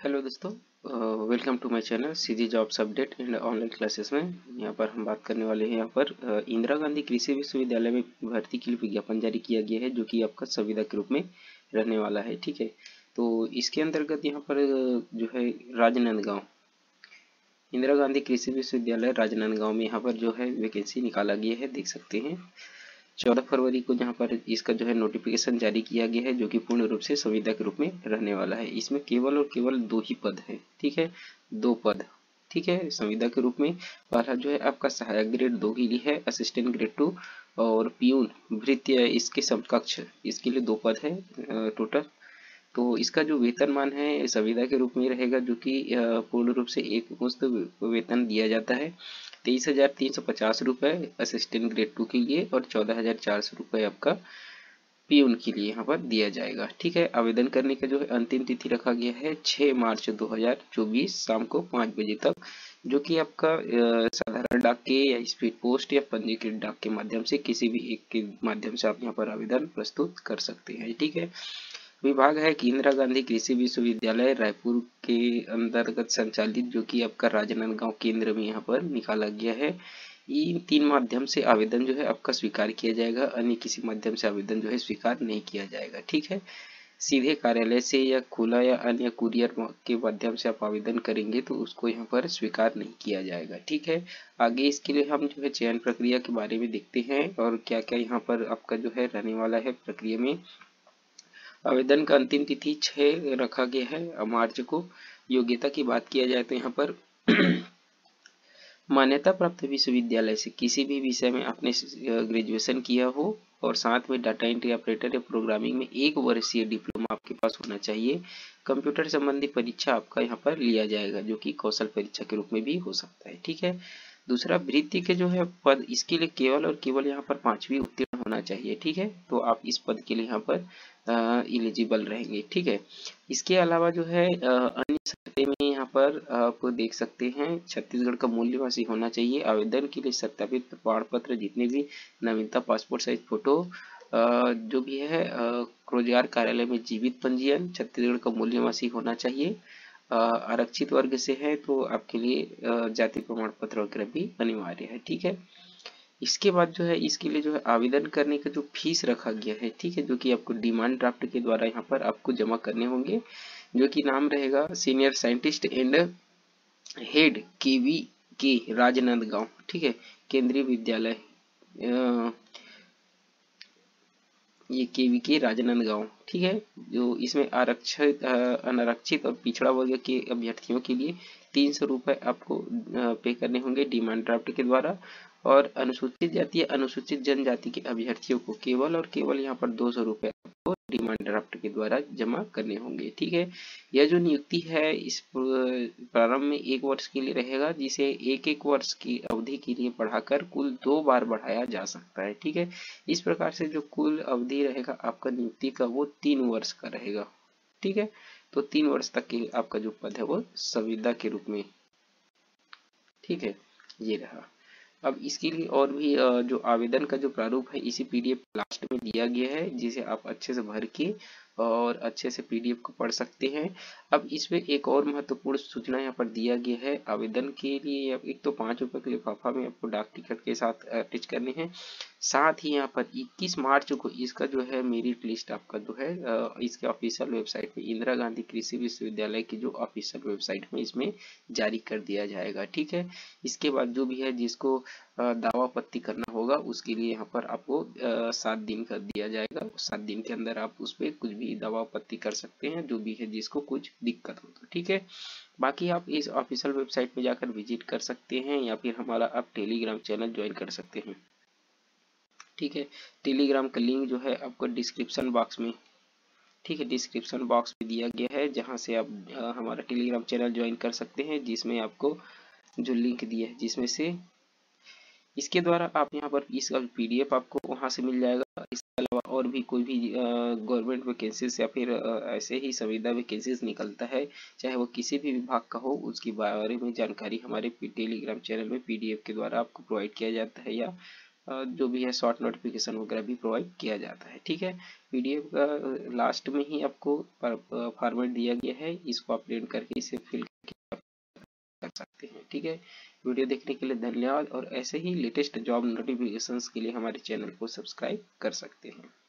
Hello दोस्तों, welcome to my channel CG jobs update and online classes में। यहाँ पर हम बात करने वाले हैं यहाँ पर इंदिरा गांधी कृषि विश्वविद्यालय में भर्ती के लिए विज्ञापन जारी किया गया है, जो कि आपका संविदा के रूप में रहने वाला है। ठीक है, तो इसके अंतर्गत यहाँ पर जो है राजनांदगांव इंदिरा गांधी कृषि विश्वविद्यालय राजनांदगांव में यहाँ पर जो है वैकेंसी निकाला गया है, देख सकते हैं। 14 फरवरी को यहाँ पर इसका जो है नोटिफिकेशन जारी किया गया है, जो कि पूर्ण रूप से संविदा के रूप में रहने वाला है। इसमें केवल और केवल 2 ही पद है। ठीक है, 2 पद। ठीक है, संविदा के रूप में पहला जो है आपका सहायक ग्रेड 2 के लिए है, असिस्टेंट ग्रेड 2 और पियून भृत्य इसके समकक्ष, इसके लिए 2 पद है टोटल। तो इसका जो वेतनमान है संविदा के रूप में रहेगा, जो कि पूर्ण रूप से एक मुश्त वेतन दिया जाता है। 23,350 रुपये असिस्टेंट ग्रेड 2 के लिए और 14,400 रुपये आपका पियून के लिए यहाँ पर दिया जाएगा। ठीक है, आवेदन करने का जो है अंतिम तिथि रखा गया है 6 मार्च 2024 शाम को 5 बजे तक, जो कि आपका साधारण डाक के या स्पीड पोस्ट या पंजीकृत डाक के माध्यम से किसी भी एक के माध्यम से आप यहाँ पर आवेदन प्रस्तुत कर सकते हैं। ठीक है, विभाग है कि इंदिरा गांधी कृषि विश्वविद्यालय रायपुर के अंतर्गत संचालित, जो कि आपका राजनांदगांव केंद्र में यहाँ पर निकाला गया है। इन 3 माध्यम से आवेदन जो है आपका स्वीकार किया जाएगा, अन्य किसी माध्यम से आवेदन जो है स्वीकार नहीं किया जाएगा। ठीक है, सीधे कार्यालय से या खुला या अन्य कुरियर के माध्यम से आप आवेदन करेंगे तो उसको यहाँ पर स्वीकार नहीं किया जाएगा। ठीक है, आगे इसके लिए हम जो है चयन प्रक्रिया के बारे में देखते हैं और क्या क्या यहाँ पर आपका जो है रहने वाला है प्रक्रिया में। आवेदन का अंतिम तिथि 6 रखा गया है मार्च को। योग्यता की बात किया जाए तो यहाँ पर मान्यता प्राप्त विश्वविद्यालय से किसी भी विषय में आपने ग्रेजुएशन किया हो और साथ में डाटा एंट्री ऑपरेटर या प्रोग्रामिंग में 1 वर्षीय डिप्लोमा आपके पास होना चाहिए। कंप्यूटर संबंधी परीक्षा आपका यहाँ पर लिया जाएगा, जो कि कौशल परीक्षा के रूप में भी हो सकता है। ठीक है, दूसरा वृत्ति के जो है पद, इसके लिए केवल और केवल यहाँ पर 5वीं उत्तीर्ण होना चाहिए। ठीक है, तो आप इस पद के लिए यहाँ पर एलिजिबल रहेंगे। ठीक है, इसके अलावा जो है अन्य शर्तें में यहाँ पर आप देख सकते हैं, छत्तीसगढ़ का मूल निवासी होना चाहिए। आवेदन के लिए सत्यापित प्रमाण पत्र, जितने भी नवीनता पासपोर्ट साइज फोटो, जो भी है रोजगार कार्यालय में जीवित पंजीयन, छत्तीसगढ़ का मूल निवासी होना चाहिए। आरक्षित वर्ग से है तो आपके लिए जाति प्रमाण पत्र वगैरह भी अनिवार्य है। ठीक है, इसके बाद जो है इसके लिए जो है आवेदन करने का जो फीस रखा गया है, ठीक है, जो कि आपको डिमांड ड्राफ्ट के द्वारा यहाँ पर आपको जमा करने होंगे, जो कि नाम रहेगा senior scientist and head KVK Rajnandgaon. ठीक है, केंद्रीय विद्यालय ये केवी के राजनांदगांव। ठीक है, जो इसमें आरक्षित अनारक्षित और पिछड़ा वर्ग के अभ्यर्थियों के लिए 300 रुपये आपको पे करने होंगे डिमांड ड्राफ्ट के द्वारा, और अनुसूचित जाति या अनुसूचित जनजाति के अभ्यर्थियों को केवल और केवल यहाँ पर 200 रुपये आपको डिमांड ड्राफ्ट के द्वारा जमा करने होंगे। ठीक है, यह जो नियुक्ति है इस प्रारंभ में 1 वर्ष के लिए रहेगा, जिसे 1-1 वर्ष की अवधि के लिए बढ़ाकर कुल 2 बार बढ़ाया जा सकता है। ठीक है, इस प्रकार से जो कुल अवधि रहेगा आपका नियुक्ति का वो 3 वर्ष का रहेगा। ठीक है, तो 3 वर्ष तक के आपका जो पद है वो संविदा के रूप में। ठीक है, ये रहा। अब इसके लिए और भी जो आवेदन का जो प्रारूप है इसी पीडीएफ लास्ट में दिया गया है, जिसे आप अच्छे से भर के और अच्छे से पीडीएफ को पढ़ सकते हैं। अब इसमें एक और महत्वपूर्ण सूचना यहाँ पर दिया गया है, आवेदन के लिए एक तो 5 रुपये के लिफाफा में आपको डाक टिकट के साथ अटैच करने हैं। साथ ही यहाँ पर 21 मार्च को इसका जो है मेरिट लिस्ट आपका जो है इसके ऑफिशियल वेबसाइट में, इंदिरा गांधी कृषि विश्वविद्यालय की जो ऑफिशियल वेबसाइट में इसमें जारी कर दिया जाएगा। ठीक है, इसके बाद जो भी है जिसको दावा आपत्ति करना होगा उसके लिए यहाँ पर आपको 7 दिन का दिया जाएगा। 7 दिन के अंदर आप उस पर कुछ भी दावा आपत्ति कर सकते हैं, जो भी है जिसको कुछ दिक्कत हो तो। ठीक है, बाकी आप इस ऑफिशियल वेबसाइट पे जाकर विजिट कर सकते हैं या फिर हमारा आप टेलीग्राम चैनल ज्वाइन कर सकते हैं। ठीक है, टेलीग्राम का लिंक जो है आपको डिस्क्रिप्शन बॉक्स में, ठीक है, डिस्क्रिप्शन बॉक्स में दिया गया है, जहां से आप हमारा टेलीग्राम चैनल ज्वाइन कर सकते हैं, जिसमें आपको जो लिंक दिया है, जिसमें से इसके द्वारा आप यहाँ पर इसका पीडीएफ आपको वहाँ से मिल जाएगा। इसके अलावा और भी कोई भी गवर्नमेंट वैकेंसीज या फिर ऐसे ही संविदा वैकेंसीज निकलता है, चाहे वो किसी भी विभाग का हो, उसके बारे में जानकारी हमारे टेलीग्राम चैनल में पीडीएफ के द्वारा आपको प्रोवाइड किया जाता है, या जो भी है शॉर्ट नोटिफिकेशन वगैरह भी प्रोवाइड किया जाता है। ठीक है, पीडीएफ का लास्ट में ही आपको फॉर्मेट दिया गया है, इसको आप प्रिंट करके इसे फिल कर सकते हैं। ठीक है, वीडियो देखने के लिए धन्यवाद और ऐसे ही लेटेस्ट जॉब नोटिफिकेशंस के लिए हमारे चैनल को सब्सक्राइब कर सकते हैं।